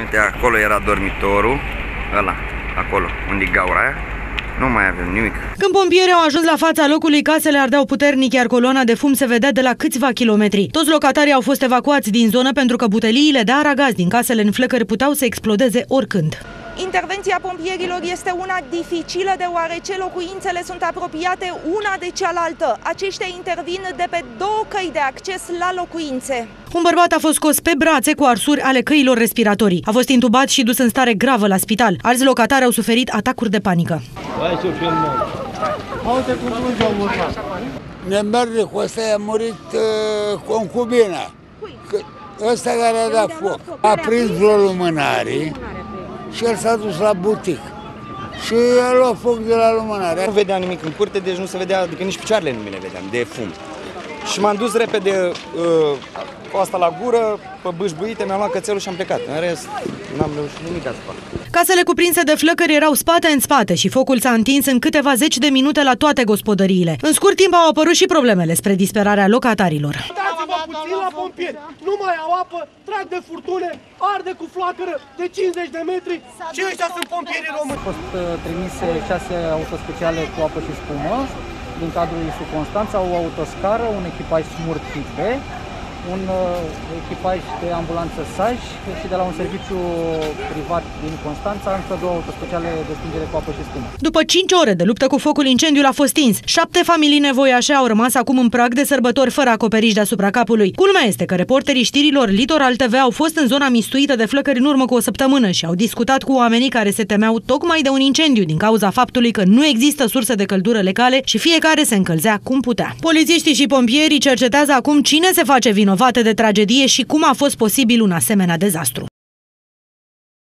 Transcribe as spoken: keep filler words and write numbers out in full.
Uite, acolo era dormitorul, ăla, acolo, unde e gaura aia. Nu mai avem nimic. Când pompierii au ajuns la fața locului, casele ardeau puternic, iar coloana de fum se vedea de la câțiva kilometri. Toți locatarii au fost evacuați din zonă pentru că buteliile de aragaz din casele în flăcări puteau să explodeze oricând. Intervenția pompierilor este una dificilă deoarece locuințele sunt apropiate una de cealaltă. Aceștia intervin de pe două căi de acces la locuințe. Un bărbat a fost scos pe brațe cu arsuri ale căilor respiratorii. A fost intubat și dus în stare gravă la spital. Alți locatari au suferit atacuri de panică. Nemernic, cu ăsta i-a murit uh, concubina. Ăsta care a dat foc. A prins vreo lumânare și el s-a dus la butic. Și a luat foc de la lumânare. Nu vedeam nimic în curte, deci nu se vedea, adică nici picioarele nu mi le vedeam, de fum. Și m-am dus repede uh, cu asta la gură, pe bâșbuite, mi-am luat cățelul și am plecat. În rest, n-am reușit nimic să fac. Casele cuprinse de flăcări erau spate în spate și focul s-a întins în câteva zeci de minute la toate gospodăriile. În scurt timp au apărut și problemele spre disperarea locatarilor. Dați-vă puțin la pompieri, nu mai au apă, trag de furtune, arde cu flacără de cincizeci de metri și ăștia sunt pompierii români. Au fost trimise șase autospeciale cu apă și spumă din cadrul I S U Constanța, o autoscară, un echipaj smurt tip B, un uh, echipaj de ambulanță S A J și de la un serviciu privat din Constanța încă două autospeciale de stingere cu apă și spumă. După cinci ore de luptă cu focul, incendiul a fost stins. Șapte familii nevoiașe au rămas acum în prag de sărbători fără acoperiș deasupra capului. Culmea este că reporterii știrilor Litoral T V au fost în zona mistuită de flăcări în urmă cu o săptămână și au discutat cu oamenii care se temeau tocmai de un incendiu din cauza faptului că nu există surse de căldură legale și fiecare se încălzea cum putea. Polițiștii și pompierii cercetează acum cine se face vinovat de tragedie și cum a fost posibil un asemenea dezastru.